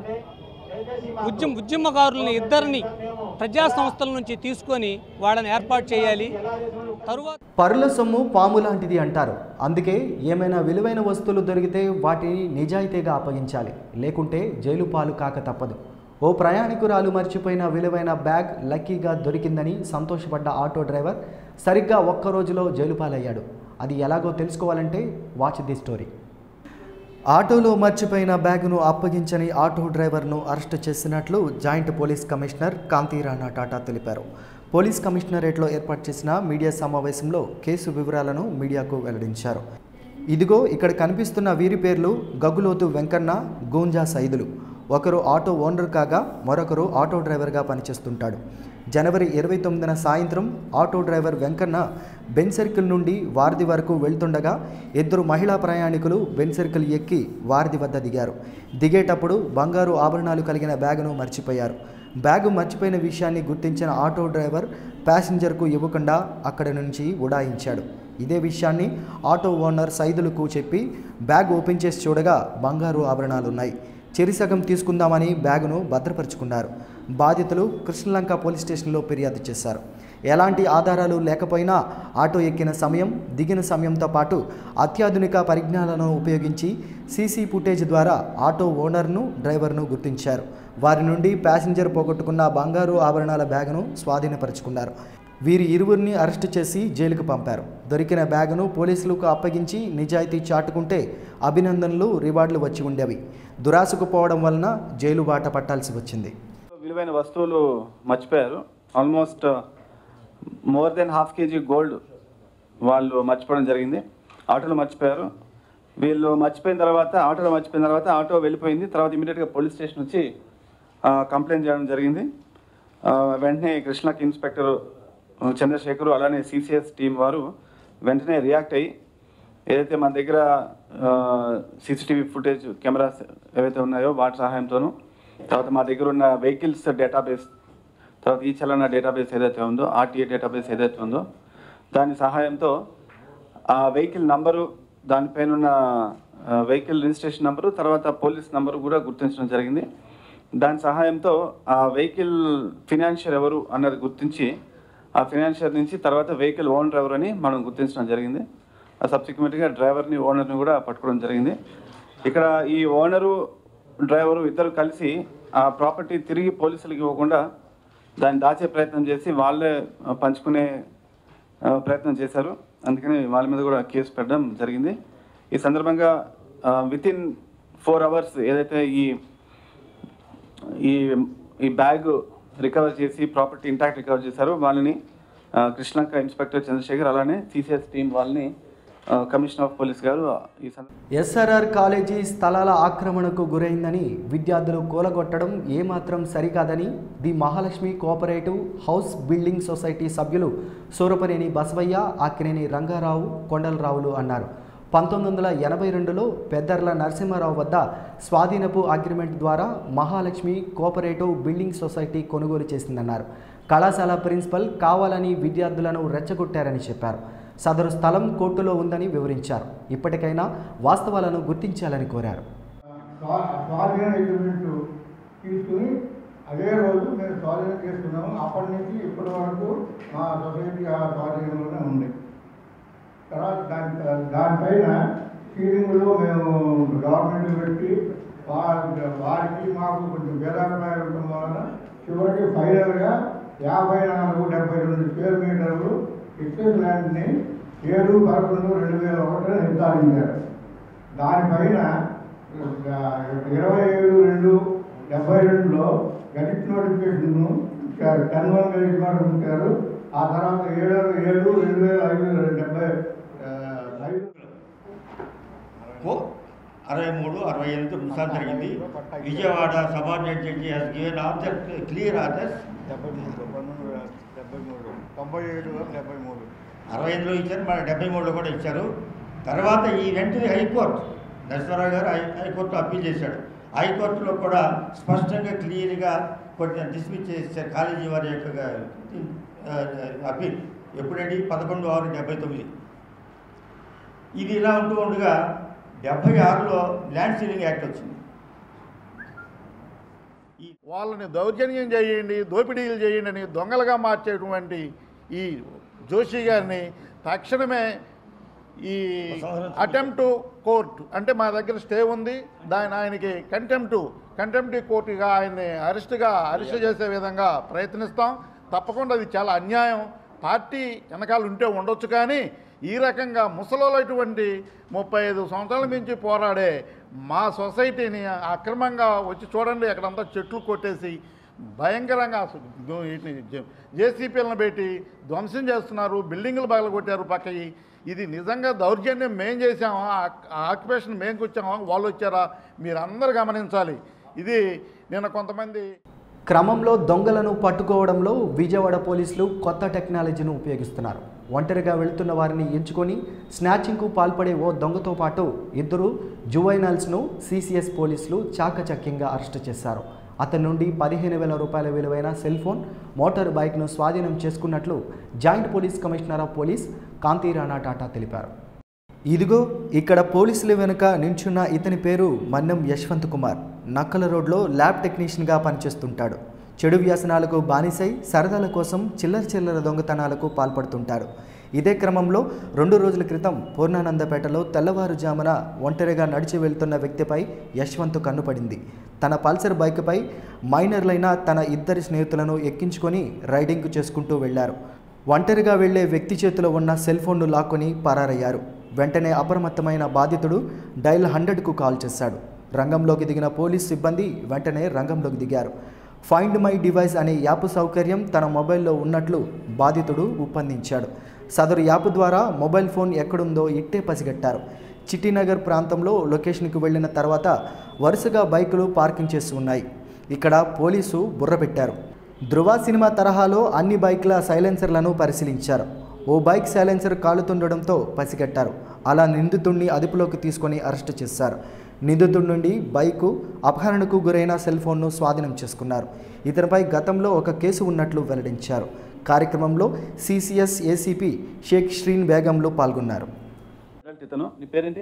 ఉద్యమ ఉద్యమకారులని ఇద్దరిని ప్రజా సంస్థల నుంచి తీసుకొని వాళ్ళని ఏర్పాటు చేయాలి. తరువాత పరుల సొమ్ము పాము లాంటిది అంటారు. అందుకే ఏమైనా విలువైన వస్తువులు దొరికితే వాటిని నిజాయితీగా అప్పగించాలి, లేకుంటే జైలు పాలు కాక తప్పదు. ఓ ప్రయాణికురాలు మర్చిపోయిన విలువైన బ్యాగ్ లక్కీగా దొరికిందని సంతోషపడ్డ ఆటో డ్రైవర్ సరిగ్గా ఒక్క రోజులో జైలు పాలయ్యాడు. అది ఎలాగో తెలుసుకోవాలంటే వాచ్ ది స్టోరీ. ఆటోలో మర్చిపోయిన బ్యాగును అప్పగించని ఆటో డ్రైవర్ను అరెస్టు చేసినట్లు joint police commissioner Kanthi Rana Tata తెలిపారు. పోలీస్ కమిషనరేట్లో ఏర్పాటు చేసిన మీడియా సమావేశంలో కేసు వివరాలను మీడియాకు వెల్లడించారు. ఇదిగో ఇక్కడ కనిపిస్తున్న వీరి పేర్లు గగులోతు వెంకన్న, గూంజా సైదులు. ఒకరు ఆటో ఓనర్ కాగా మరొకరు ఆటో డ్రైవర్గా పనిచేస్తుంటాడు. జనవరి ఇరవై తొమ్మిదిన సాయంత్రం auto driver Venkanna Benz circle నుండి వారధి వరకు వెళ్తుండగా ఇద్దరు మహిళా ప్రయాణికులు బెన్ సర్కిల్ ఎక్కి వారధి వద్ద దిగారు. దిగేటప్పుడు బంగారు ఆభరణాలు కలిగిన బ్యాగును మర్చిపోయారు. బ్యాగు మర్చిపోయిన విషయాన్ని గుర్తించిన ఆటో డ్రైవర్ ప్యాసింజర్కు ఇవ్వకుండా అక్కడి నుంచి ఉడాయించాడు. ఇదే విషయాన్ని ఆటో ఓనర్ సైదులకు చెప్పి బ్యాగ్ ఓపెన్ చేసి చూడగా బంగారు ఆభరణాలున్నాయి. చెరిసగం తీసుకుందామని బ్యాగును భద్రపరుచుకున్నారు. బాధితులు కృష్ణలంక పోలీస్ స్టేషన్లో ఫిర్యాదు చేశారు. ఎలాంటి ఆధారాలు లేకపోయినా ఆటో ఎక్కిన సమయం, దిగిన సమయంతో పాటు అత్యాధునిక పరిజ్ఞానాలను ఉపయోగించి సీసీ ఫుటేజ్ ద్వారా ఆటో ఓనర్ను, డ్రైవర్ను గుర్తించారు. వారి నుండి ప్యాసింజర్ పోగొట్టుకున్న బంగారు ఆభరణాల బ్యాగును స్వాధీనపరుచుకున్నారు. వీరి ఇరువురిని అరెస్టు చేసి జైలుకు పంపారు. దొరికిన బ్యాగును పోలీసులకు అప్పగించి నిజాయితీ చాటుకుంటే అభినందనలు, రివార్డులు వచ్చి ఉండేవి. దురాశకు పోవడం వలన జైలు బాట పట్టాల్సి వచ్చింది. విలువైన వస్తువులు మర్చిపోయారు. Almost more than half KG gold వాళ్ళు మర్చిపోవడం జరిగింది. ఆటోలో మర్చిపోయారు. వీళ్ళు మర్చిపోయిన తర్వాత ఆటోలో మర్చిపోయిన తర్వాత ఆటో వెళ్ళిపోయింది. తర్వాత ఇమీడియట్గా పోలీస్ స్టేషన్ వచ్చి కంప్లైంట్ చేయడం జరిగింది. వెంటనే కృష్ణకి ఇన్స్పెక్టర్ చంద్రశేఖర్ అలానే సిసిఎస్ టీం వారు వెంటనే రియాక్ట్ అయ్యి ఏదైతే మన దగ్గర సీసీటీవీ ఫుటేజ్ కెమెరాస్ ఏవైతే ఉన్నాయో వాటి సహాయంతోనూ తర్వాత మా దగ్గర ఉన్న వెహికల్స్ డేటాబేస్ తర్వాత ఈ చలన డేటాబేస్ ఏదైతే ఉందో ఆర్టీఏ డేటాబేస్ ఏదైతే ఉందో దాని సహాయంతో ఆ వెహికల్ నంబరు దానిపైన ఉన్న వెహికల్ రిజిస్ట్రేషన్ నెంబరు తర్వాత పోలీస్ నెంబరు కూడా గుర్తించడం జరిగింది. దాని సహాయంతో ఆ వెహికల్ ఫినాన్షియర్ ఎవరు అన్నది గుర్తించి ఆ ఫినాన్షియర్ నుంచి తర్వాత వెహికల్ ఓనర్ ఎవరు అని మనం గుర్తించడం జరిగింది. ఆ సబ్సిక్వెంట్గా డ్రైవర్ని ఓనర్ని కూడా పట్టుకోవడం జరిగింది. ఇక్కడ ఈ ఓనరు డ్రైవరు ఇద్దరు కలిసి ఆ ప్రాపర్టీ తిరిగి పోలీసులకు ఇవ్వకుండా దాన్ని దాచే ప్రయత్నం చేసి వాళ్ళే పంచుకునే ప్రయత్నం చేశారు. అందుకని వాళ్ళ మీద కూడా కేసు పెట్టడం జరిగింది. ఈ సందర్భంగా విత్ ఇన్ ఫోర్ అవర్స్ ఏదైతే ఈ ఈ ఈ బ్యాగ్ రికవర్ చేసి ప్రాపర్టీ ఇంటాక్ట్ రికవర్ చేశారో వాళ్ళని కృష్ణంక ఇన్స్పెక్టర్ చంద్రశేఖర్ అలానే సిసిఎస్ టీం వాళ్ళని కమిషనర్ ఆఫ్ పోలీస్ గారు ఈ ఎస్ఆర్ఆర్ కాలేజీ స్థలాల ఆక్రమణకు గురైందని విద్యార్థులు కూలగొట్టడం ఏమాత్రం సరికాదని the Mahalakshmi cooperative house building society సభ్యులు సూరపనేని బసవయ్య, ఆకినేని రంగారావు, కొండలరావులు అన్నారు. పంతొమ్మిది వందల ఎనభై రెండులో పెద్దర్ల నరసింహారావు వద్ద స్వాధీనపు అగ్రిమెంట్ ద్వారా మహాలక్ష్మి కోఆపరేటివ్ బిల్డింగ్ సొసైటీ కొనుగోలు చేసిందన్నారు. కళాశాల ప్రిన్సిపల్ కావాలని విద్యార్థులను రెచ్చగొట్టారని చెప్పారు. సదరు స్థలం కోర్టులో ఉందని వివరించారు. ఇప్పటికైనా వాస్తవాలను గుర్తించాలని కోరారు. స్వాధీన అగ్రిమెంట్ తీసుకుని అదే రోజు మేము స్వాధీనం చేసుకున్నాము. అప్పటి నుంచి ఇప్పటి వరకు మా సొసైటీ ఆ స్వాధీనంలోనే ఉంది. తర్వాత దాని దానిపైన సీలింగ్లో మేము గవర్నమెంట్ పెట్టి వారికి మాకు కొంచెం భేదాభిప్రాయం ఉండడం వలన చివరికి ఫైనల్గా యాభై నాలుగు డెబ్బై రెండు స్క్వేర్ మీటర్లు ఎక్సెస్ ల్యాండ్ని ఏడు పదకొండు రెండు వేల ఒకటిలో నిర్ధారించారు. దానిపైన ఇరవై ఏడు రెండు డెబ్బై రెండులో గెజిట్ నోటిఫికేషన్ను ఇచ్చారు. టెన్ వన్ గెజిట్ నోటిఫికేషన్ ఇచ్చారు. ఆ తర్వాత ఏడు ఏడు రెండు వేల ఐదు డెబ్బై ఐదు అరవై మూడు అరవై ఎనిమిది రెండుసార్లు జరిగింది. Vijayawada subordinate judge he's given answer clear answers. డెబ్బై మూడు డెబ్బై మూడు తొంభై ఏడు డెబ్బై మూడు అరవై ఐదులో ఇచ్చారు, మన డెబ్బై మూడులో కూడా ఇచ్చారు. తర్వాత ఈ వెంటనే హైకోర్టు నరసింహారావు గారు హై హైకోర్టు అప్పీల్ చేశాడు. హైకోర్టులో కూడా స్పష్టంగా క్లియర్గా కొన్ని డిస్మిస్ చేశారు కాలేజీ వారి యొక్క అప్పీల్. ఎప్పుడండి? పదకొండు ఆరు డెబ్బై తొమ్మిది. ఇది ఇలా ఉంటూ ఉండగా డెబ్బై ఆరులో ల్యాండ్ సీలింగ్ యాక్ట్ వచ్చింది. వాళ్ళని దౌర్జన్యం చేయండి, దోపిడీలు చేయండి అని దొంగలుగా మార్చేటువంటి ఈ జోషి గారిని తక్షణమే ఈ అటెంప్ట్ కోర్టు అంటే మా దగ్గర స్టే ఉంది, దాని ఆయనకి కంటెంప్ట్ కంటెంప్ట్ కోర్టుగా ఆయన్ని అరెస్ట్గా అరెస్ట్ చేసే విధంగా ప్రయత్నిస్తాం. తప్పకుండా అది చాలా అన్యాయం. పార్టీ వెనకాల ఉంటే ఉండొచ్చు, కానీ ఈ రకంగా ముసలోటువంటి ముప్పై ఐదు సంవత్సరాల నుంచి పోరాడే మా సొసైటీని అక్రమంగా వచ్చి చూడండి, అక్కడంతా చెట్లు కొట్టేసి భయంకరంగా జేసీపీలను పెట్టి ధ్వంసం చేస్తున్నారు, బిల్డింగులు పగలగొట్టారు పక్కకి. ఇది నిజంగా దౌర్జన్యం మేం చేసామా, ఆక్యుపేషన్ మేము వచ్చామా, వాళ్ళు వచ్చారా, మీరందరూ గమనించాలి. ఇది నిన్న కొంతమంది క్రమంలో దొంగలను పట్టుకోవడంలో విజయవాడ పోలీసులు కొత్త టెక్నాలజీని ఉపయోగిస్తున్నారు. ఒంటరిగా వెళుతున్న వారిని ఎంచుకొని స్నాచింగ్కు పాల్పడే ఓ దొంగతో పాటు ఇద్దరు జువైనల్స్ను సీసీఎస్ పోలీసులు చాకచక్యంగా అరెస్టు చేశారు. అతని నుండి పదిహేను వేల రూపాయల విలువైన సెల్ ఫోన్, మోటార్ బైక్ను స్వాధీనం చేసుకున్నట్లు joint police commissioner of police Kanthi Rana Tata తెలిపారు. ఇదిగో ఇక్కడ పోలీసుల వెనుక నించున్న ఇతని పేరు మన్నం యశ్వంత్ కుమార్. నక్కల రోడ్లో ల్యాబ్ టెక్నీషియన్గా పనిచేస్తుంటాడు. చెడు వ్యసనాలకు బానిసై సరదాల కోసం చిల్లర చిల్లర దొంగతనాలకు పాల్పడుతుంటాడు. ఇదే క్రమంలో రెండు రోజుల క్రితం పూర్ణానందపేటలో తెల్లవారుజామున ఒంటరిగా నడిచి వెళ్తున్న వ్యక్తిపై యశ్వంత్ కన్నుపడింది. తన పల్సర్ బైక్పై మైనర్లైన తన ఇద్దరి స్నేహితులను ఎక్కించుకొని రైడింగ్ చేసుకుంటూ వెళ్లారు. ఒంటరిగా వెళ్లే వ్యక్తి చేతిలో ఉన్న సెల్ ఫోన్ను లాక్కొని పరారయ్యారు. వెంటనే అప్రమత్తమైన బాధితుడు డైల్ హండ్రెడ్కు కాల్ చేశాడు. రంగంలోకి దిగిన పోలీస్ సిబ్బంది వెంటనే రంగంలోకి దిగారు. ఫైండ్ మై డివైస్ అనే యాప్ సౌకర్యం తన మొబైల్లో ఉన్నట్లు బాధితుడు ఉప్పందించాడు. సదరు యాప్ ద్వారా మొబైల్ ఫోన్ ఎక్కడుందో ఇట్టే పసిగట్టారు. చిట్టినగర్ ప్రాంతంలో లొకేషన్కి వెళ్లిన తర్వాత వరుసగా బైకులు పార్కింగ్ చేసి ఉన్నాయి. ఇక్కడ పోలీసు బుర్ర పెట్టారు. ధృవ సినిమా తరహాలో అన్ని బైక్ల సైలెన్సర్లను పరిశీలించారు. ఓ బైక్ సైలెన్సర్ కాలుతుండడంతో పసిగట్టారు. అలా నిందితుడిని అదుపులోకి తీసుకొని అరెస్టు చేశారు. నిందితుడి నుండి బైకు, అపహరణకు గురైన సెల్ ఫోన్ను స్వాధీనం చేసుకున్నారు. ఇతనిపై గతంలో ఒక కేసు ఉన్నట్లు వెల్లడించారు. కార్యక్రమంలో సిసిఎస్ ఏసీపీ షేక్ శ్రీన్ బేగంలు పాల్గొన్నారు. ఇతను నీ పేరేంటి?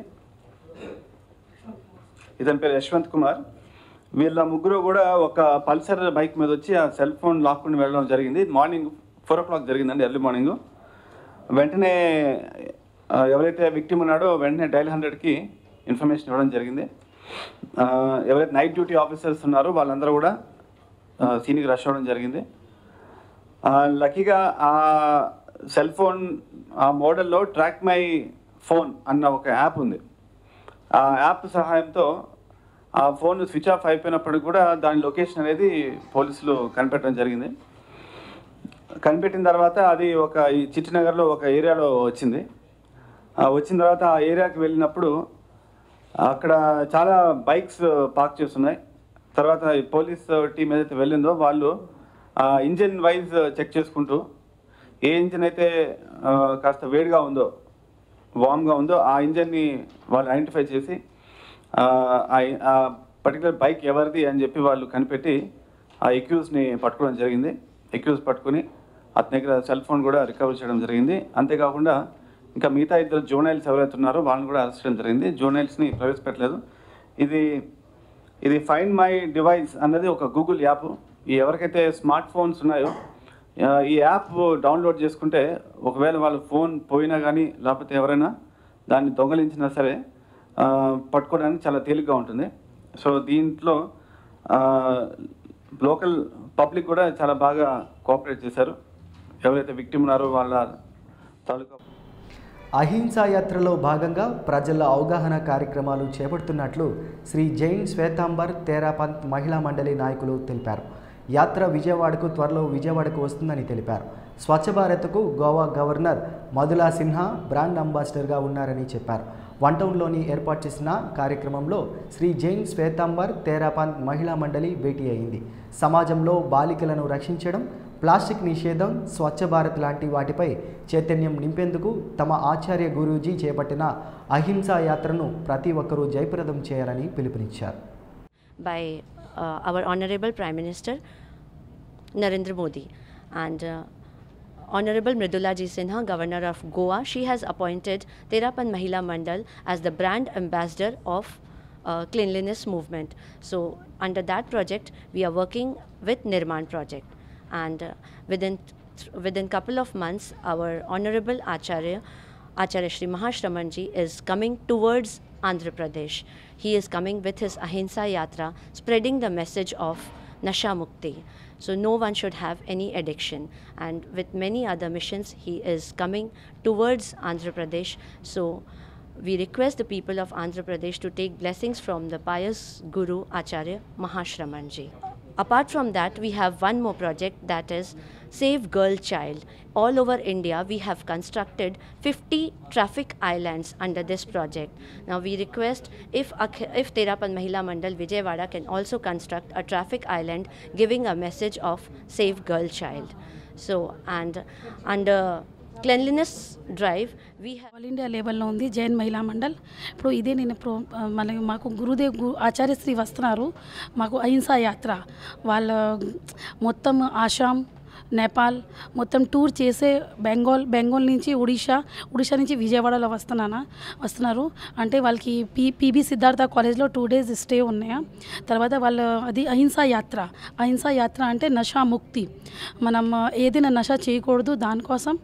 ఇతని పేరు యశ్వంత్ కుమార్. వీళ్ళ ముగ్గురు కూడా ఒక పల్సర్ బైక్ మీద వచ్చి ఆ సెల్ ఫోన్ లాక్కొని వెళ్ళడం జరిగింది. మార్నింగ్ ఫోర్ ఓ క్లాక్ జరిగిందండి, ఎర్లీ మార్నింగ్. వెంటనే ఎవరైతే విక్టిమ్ ఉన్నాడో వెంటనే డైల్ హండ్రెడ్కి ఇన్ఫర్మేషన్ ఇవ్వడం జరిగింది. ఎవరైతే నైట్ డ్యూటీ ఆఫీసర్స్ ఉన్నారో వాళ్ళందరూ కూడా సీన్కి రష్ అవ్వడం జరిగింది. లక్కీగా ఆ సెల్ ఫోన్ ఆ మోడల్లో ట్రాక్ మై ఫోన్ అన్న ఒక యాప్ ఉంది. ఆ యాప్ సహాయంతో ఆ ఫోన్ స్విచ్ ఆఫ్ అయిపోయినప్పుడు కూడా దాని లొకేషన్ అనేది పోలీసులు కనిపెట్టడం జరిగింది. కనిపెట్టిన తర్వాత అది ఒక ఈ చిట్టినగర్లో ఒక ఏరియాలో వచ్చింది. వచ్చిన తర్వాత ఆ ఏరియాకి వెళ్ళినప్పుడు అక్కడ చాలా బైక్స్ పార్క్ చేస్తున్నాయి. తర్వాత పోలీస్ టీం ఏదైతే వెళ్ళిందో వాళ్ళు ఇంజిన్ వైజ్ చెక్ చేసుకుంటూ ఏ ఇంజిన్ అయితే కాస్త వేడిగా ఉందో, వామ్గా ఉందో ఆ ఇంజన్ని వాళ్ళు ఐడెంటిఫై చేసి ఆ పర్టికులర్ బైక్ ఎవరిది అని చెప్పి వాళ్ళు కనిపెట్టి ఆ ఎక్యూజ్ని పట్టుకోవడం జరిగింది. ఎక్యూజ్ పట్టుకుని అతని దగ్గర సెల్ ఫోన్ కూడా రికవర్ చేయడం జరిగింది. అంతేకాకుండా ఇంకా మిగతా ఇద్దరు జోనైల్స్ ఎవరైతే ఉన్నారో వాళ్ళని కూడా అరెస్ట్ చేయడం జరిగింది. జోనైల్స్ని ప్రవేశపెట్టలేదు. ఇది ఇది ఫైండ్ మై డివైస్ అన్నది ఒక గూగుల్ యాప్. ఈ ఎవరికైతే స్మార్ట్ ఫోన్స్ ఉన్నాయో ఈ యాప్ డౌన్లోడ్ చేసుకుంటే ఒకవేళ వాళ్ళ ఫోన్ పోయినా కానీ లేకపోతే ఎవరైనా దాన్ని దొంగలించినా సరే పట్టుకోవడానికి చాలా తేలిగ్గా ఉంటుంది. సో దీంట్లో లోకల్ పబ్లిక్ కూడా చాలా బాగా కోఆపరేట్ చేశారు. ఎవరైతే విక్టిమ్ ఉన్నారో వాళ్ళ తాలూకా అహింసా యాత్రలో భాగంగా ప్రజల అవగాహన కార్యక్రమాలు చేపడుతున్నట్లు శ్రీ జైన్ శ్వేతాంబర్ తేరాపంత్ మహిళా మండలి నాయకులు తెలిపారు. యాత్ర విజయవాడకు త్వరలో విజయవాడకు వస్తుందని తెలిపారు. స్వచ్ఛ భారత్కు గోవా గవర్నర్ మధులా సిన్హా బ్రాండ్ అంబాసిడర్గా ఉన్నారని చెప్పారు. వన్ టౌన్లోని ఏర్పాటు చేసిన కార్యక్రమంలో శ్రీ జైన్ శ్వేతాంబర్ తేరాపంత్ మహిళా మండలి భేటీ అయింది. సమాజంలో బాలికలను రక్షించడం, ప్లాస్టిక్ నిషేధం, స్వచ్ఛ భారత్ లాంటి వాటిపై చైతన్యం నింపేందుకు తమ ఆచార్య గురూజీ చేపట్టిన అహింసా యాత్రను ప్రతి ఒక్కరూ జయప్రదం చేయాలని పిలుపునిచ్చారు. By uh, our Honorable Prime Minister Narendra Modi and uh, Honorable Mridula Ji Sinha, Governor of Goa, she has appointed Terapan Mahila Mandal as the brand ambassador of uh, cleanliness movement. So under that project, we are working with Nirman project, and uh, within within couple of months, our Honorable Acharya Acharya Shri Mahashramanji is coming towards Andhra Pradesh. He is coming with his Ahimsa Yatra, spreading the message of Nasha Mukti. So no one should have any addiction. And with many other missions, he is coming towards Andhra Pradesh. So we request the people of Andhra Pradesh to take blessings from the pious Guru Acharya Mahashramanji. Apart from that, we have one more project, that is Save Girl Child. All over India, we have constructed fifty traffic islands under this project. Now we request if if Terapan Mahila Mandal Vijayawada can also construct a traffic island giving a message of Save Girl Child. So and under cleanliness drive we all India లెవెల్లో ఉంది జైన్ మహిళా మండల్. ఇప్పుడు ఇదే నేను pro మళ్ళీ మాకు గురుదేవ్ గు ఆచార్యశ్రీ వస్తున్నారు. మాకు అహింసా యాత్ర వాళ్ళ మొత్తం ఆసాం, నేపాల్ మొత్తం టూర్ చేసే బెంగాల్ బెంగాల్ నుంచి ఒడిషా ఒడిషా నుంచి విజయవాడలో వస్తున్నానా వస్తున్నారు అంటే వాళ్ళకి పీ పీబీ సిద్ధార్థ కాలేజ్లో టూ డేస్ స్టే ఉన్నాయా. తర్వాత వాళ్ళ అది అహింసా యాత్ర. అహింసా యాత్ర అంటే నషా ముక్తి. మనం ఏదైనా నష చేయకూడదు. దానికోసం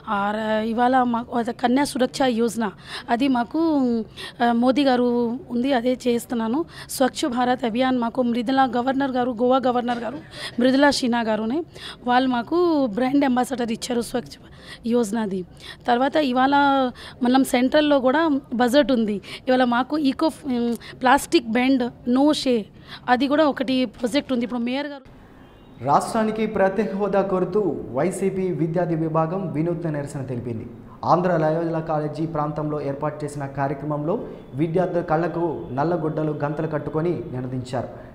ఇవాళ మాకు కన్యా సురక్ష యోజన అది మాకు మోదీ గారు ఉంది, అదే చేస్తున్నాను. స్వచ్ఛ భారత్ అభియాన్ మాకు మృదులా గవర్నర్ గారు, గోవా గవర్నర్ గారు మృదులా సిన్హా గారునే వాళ్ళు మాకు బ్రాండ్ అంబాసిడర్ ఇచ్చారు స్వచ్ఛ యోజనది. తర్వాత ఇవాళ మనం సెంట్రల్లో కూడా బడ్జెట్ ఉంది. ఇవాళ మాకు ఈకో ప్లాస్టిక్ బ్యాండ్ నో షే అది కూడా ఒకటి ప్రాజెక్ట్ ఉంది. ఇప్పుడు మేయర్ గారు రాష్ట్రానికి ప్రత్యేక హోదా కోరుతూ వైసీపీ విద్యార్థి విభాగం వినూత్న నిరసన తెలిపింది. ఆంధ్ర లయోలా కాలేజీ ప్రాంతంలో ఏర్పాటు చేసిన కార్యక్రమంలో విద్యార్థుల కళ్లకు నల్లగుడ్డలు గంతలు కట్టుకొని నినదించారు.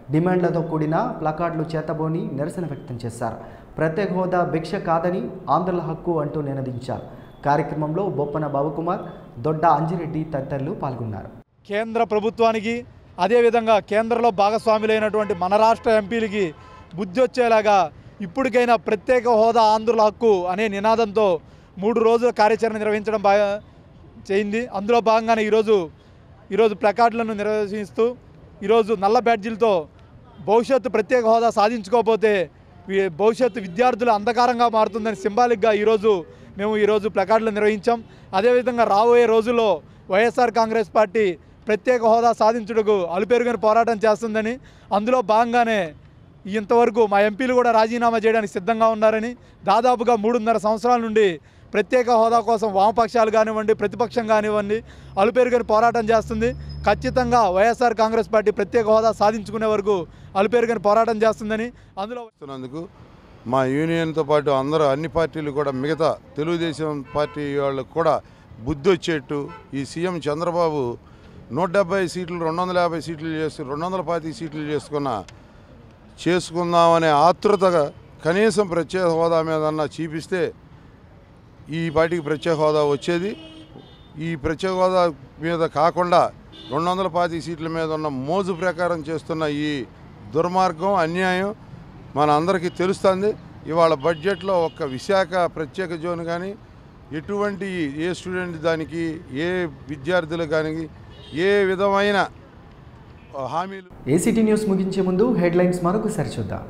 డిమాండ్లతో కూడిన ప్లకార్డులు చేతబోని నిరసన వ్యక్తం చేశారు. ప్రత్యేక హోదా భిక్ష కాదని ఆంధ్రుల హక్కు అంటూ నినదించారు. కార్యక్రమంలో బొప్పన బాబుకుమార్, దొడ్డ అంజిరెడ్డి తదితరులు పాల్గొన్నారు. కేంద్ర ప్రభుత్వానికి అదేవిధంగా కేంద్రంలో భాగస్వాములైనటువంటి మన రాష్ట్ర ఎంపీలకి బుద్ధి వచ్చేలాగా ఇప్పటికైనా ప్రత్యేక హోదా ఆంధ్రుల హక్కు అనే నినాదంతో మూడు రోజుల కార్యాచరణ నిర్వహించడం బాగా చేయింది. అందులో భాగంగానే ఈరోజు ఈరోజు ప్లకార్డులను నిర్వహిస్తూ ఈరోజు నల్ల బ్యాడ్జీలతో భవిష్యత్తు ప్రత్యేక హోదా సాధించుకోకపోతే భవిష్యత్తు విద్యార్థులు అంధకారంగా మారుతుందని సింబాలిక్గా ఈరోజు మేము ఈరోజు ప్లకార్డులు నిర్వహించాం. అదేవిధంగా రాబోయే రోజుల్లో వైఎస్ఆర్ కాంగ్రెస్ పార్టీ ప్రత్యేక హోదా సాధించుటకు అలుపెరుగని పోరాటం చేస్తుందని, అందులో భాగంగానే ఇంతవరకు మా ఎంపీలు కూడా రాజీనామా చేయడానికి సిద్ధంగా ఉన్నారని, దాదాపుగా మూడున్నర సంవత్సరాల నుండి ప్రత్యేక హోదా కోసం వామపక్షాలు కానివ్వండి, ప్రతిపక్షం కానివ్వండి అలుపెరుగని పోరాటం చేస్తుంది. ఖచ్చితంగా వైఎస్ఆర్ కాంగ్రెస్ పార్టీ ప్రత్యేక హోదా సాధించుకునే వరకు అలుపెరుగని పోరాటం చేస్తుందని, అందులో వస్తున్నందుకు మా యూనియన్తో పాటు అందరూ అన్ని పార్టీలు కూడా మిగతా తెలుగుదేశం పార్టీ వాళ్ళకు కూడా బుద్ధి వచ్చేట్టు ఈ సీఎం చంద్రబాబు నూట డెబ్బై సీట్లు రెండు వందల యాభై సీట్లు చేసి రెండు వందల పాతి సీట్లు చేసుకున్న చేసుకుందామనే ఆతృతగా కనీసం ప్రత్యేక హోదా మీదన్నా చూపిస్తే ఈ పార్టీకి ప్రత్యేక హోదా వచ్చేది. ఈ ప్రత్యేక హోదా మీద కాకుండా రెండు వందల పాతి సీట్ల మీద ఉన్న మోజు ప్రకారం చేస్తున్న ఈ దుర్మార్గం, అన్యాయం మన అందరికీ తెలుస్తుంది. ఇవాళ బడ్జెట్లో ఒక్క విశాఖ ప్రత్యేక జోన్ కానీ ఎటువంటి ఏ స్టూడెంట్ దానికి ఏ విద్యార్థులు కానీ ఏ విధమైన హామీలు. ఏసీటీ న్యూస్ ముగించే ముందు హెడ్లైన్స్ మరొకసారి చూద్దాం.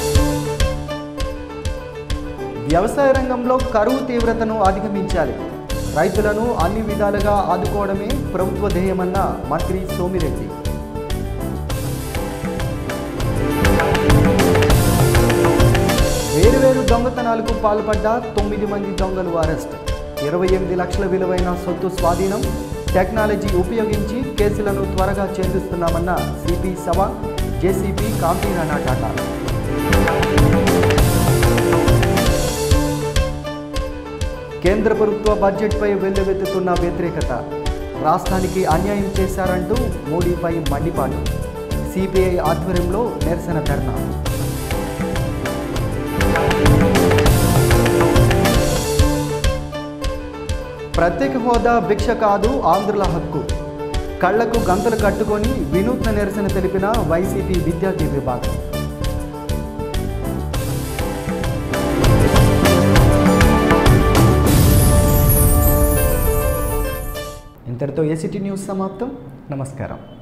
వ్యవసాయ రంగంలో కరువు తీవ్రతను అధిగమించాలి, రైతులను అన్ని విధాలుగా ఆదుకోవడమే ప్రభుత్వ ధ్యేయమన్న మంత్రి సోమిరెడ్డి. వేరువేరు దొంగతనాలకు పాల్పడ్డ తొమ్మిది మంది దొంగలు అరెస్ట్, ఇరవై ఎనిమిది లక్షల విలువైన సొత్తు స్వాధీనం, టెక్నాలజీ ఉపయోగించి కేసులను త్వరగా ఛేదిస్తున్నామన్న సిపి సభ, జేసీపీ కాంతిరాణా టాటా. కేంద్ర ప్రభుత్వ బడ్జెట్పై వెల్లువెత్తుతున్న వ్యతిరేకత, రాష్ట్రానికి అన్యాయం చేశారంటూ మోడీపై మండిపాటు, సిపిఐ ఆధ్వర్యంలో నిరసన ధర్నా. ప్రత్యేక హోదా భిక్ష కాదు ఆంధ్రుల హక్కు, కళ్లకు గంతలు కట్టుకొని వినూత్న నిరసన తెలిపిన వైసీపీ విద్యార్థి విభాగం. ఇంతటితో ఏసీటీ న్యూస్ సమాప్తం. నమస్కారం.